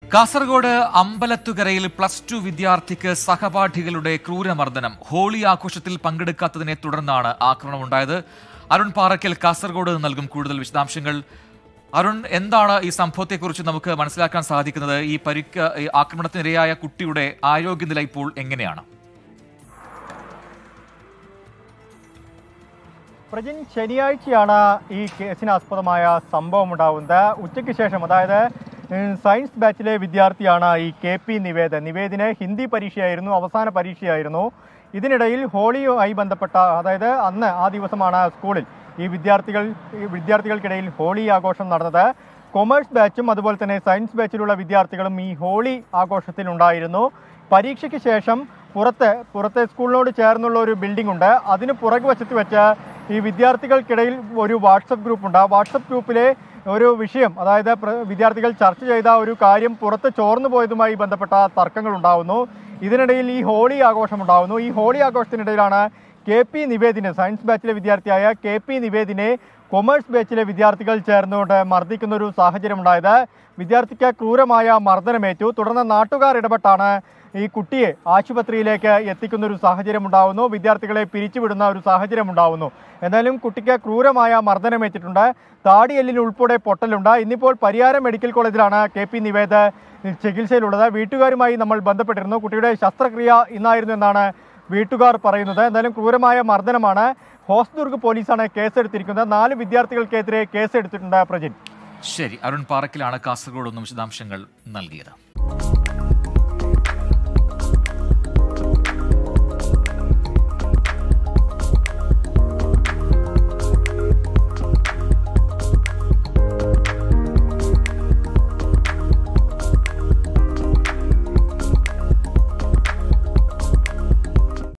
കാസർഗോഡ് അമ്പലത്തുകരയിൽ +2 വിദ്യാർത്ഥിക്ക് സഹപാഠികളുടെ ക്രൂരമർദ്ദനം. ഹോളി ആഘോഷത്തിൽ പങ്കെടുക്കാത്തതിനെ തുടർന്നാണ് ആക്രമണമുണ്ടായത്. അരുൺ പാറയ്ക്കൽ കാസർഗോഡ് നൽകും കൂടുതൽ വിശദാംശങ്ങൾ. അരുൺ, എന്താണ് ഈ സംഭവത്തെക്കുറിച്ച് നമുക്ക് മനസ്സിലാക്കാൻ സാധിക്കുന്നത്? ഈ ആക്രമണത്തിനിരയായ കുട്ടിയുടെ ആരോഗ്യനില ഇപ്പോൾ എങ്ങനെയാണ്? പ്രജിൻ, ശനിയാഴ്ചയാണ് ഈ കേസിനാസ്പദമായ സംഭവം ഉണ്ടാകുന്നത്. ഉച്ചയ്ക്ക് ശേഷം, അതായത് സയൻസ് ബാച്ചിലെ വിദ്യാർത്ഥിയാണ് ഈ KP നിവേദിന് ഹിന്ദി പരീക്ഷയായിരുന്നു, അവസാന പരീക്ഷയായിരുന്നു. ഇതിനിടയിൽ ഹോളിയുമായി ബന്ധപ്പെട്ട, അതായത് അന്ന് ആ ദിവസമാണ് സ്കൂളിൽ ഈ വിദ്യാർത്ഥികൾക്കിടയിൽ ഹോളി ആഘോഷം നടന്നത്. കൊമേഴ്സ് ബാച്ചും അതുപോലെ തന്നെ സയൻസ് ബാച്ചിലുള്ള വിദ്യാർത്ഥികളും ഈ ഹോളി ആഘോഷത്തിലുണ്ടായിരുന്നു. പരീക്ഷയ്ക്ക് ശേഷം പുറത്തെ സ്കൂളിനോട് ചേർന്നുള്ള ഒരു ബിൽഡിംഗ് ഉണ്ട്. അതിന് പുറകുവശത്ത് വെച്ച് ഈ വിദ്യാർത്ഥികൾക്കിടയിൽ ഒരു വാട്സപ്പ് ഗ്രൂപ്പുണ്ട്. ആ വാട്സപ്പ് ഗ്രൂപ്പിലെ ഒരു വിഷയം, അതായത് വിദ്യാർത്ഥികൾ ചർച്ച ചെയ്ത ഒരു കാര്യം പുറത്ത് ചോർന്നു പോയതുമായി ബന്ധപ്പെട്ട തർക്കങ്ങൾ ഉണ്ടാകുന്നു. ഇതിനിടയിൽ ഈ ഹോളി ആഘോഷം ഉണ്ടാകുന്നു. ഈ ഹോളി ആഘോഷത്തിനിടയിലാണ് KP നിവേദിനെ, സയൻസ് ബാച്ചിലെ വിദ്യാർത്ഥിയായ KP നിവേദിനെ കൊമേഴ്സ് ബാച്ചിലെ വിദ്യാർത്ഥികൾ ചേർന്നുകൊണ്ട് മർദ്ദിക്കുന്ന ഒരു സാഹചര്യം ഉണ്ടായത്. വിദ്യാർത്ഥിക്ക് ക്രൂരമായ മർദ്ദനമേറ്റു. തുടർന്ന് നാട്ടുകാർ ഇടപെട്ടാണ് ഈ കുട്ടിയെ ആശുപത്രിയിലേക്ക് എത്തിക്കുന്ന ഒരു സാഹചര്യം ഉണ്ടാകുന്നു. വിദ്യാർത്ഥികളെ പിരിച്ചുവിടുന്ന ഒരു സാഹചര്യം ഉണ്ടാകുന്നു. എന്നാലും കുട്ടിക്ക് ക്രൂരമായ മർദ്ദനമേറ്റിട്ടുണ്ട്. താടിയെല്ലിന് ഉൾപ്പെടെ പൊട്ടലുണ്ട്. ഇന്നിപ്പോൾ പരിയാരം മെഡിക്കൽ കോളേജിലാണ് KP നിവേദ് ചികിത്സയിലുള്ളത്. വീട്ടുകാരുമായി നമ്മൾ ബന്ധപ്പെട്ടിരുന്നു. കുട്ടിയുടെ ശസ്ത്രക്രിയ ഇന്നായിരുന്നു എന്നാണ് വീട്ടുകാർ പറയുന്നത്. എന്തായാലും ക്രൂരമായ മർദ്ദനമാണ്. ഹോസ്ദുർഗ് പോലീസാണ് കേസെടുത്തിരിക്കുന്നത്. 4 വിദ്യാർത്ഥികൾക്കെതിരെ കേസെടുത്തിട്ടുണ്ട്. പ്രജിൻ, ശരി. അരുൺ പാറയ്ക്കലാണ് കാസർഗോഡ് വിശദാംശങ്ങൾ നൽകിയത്.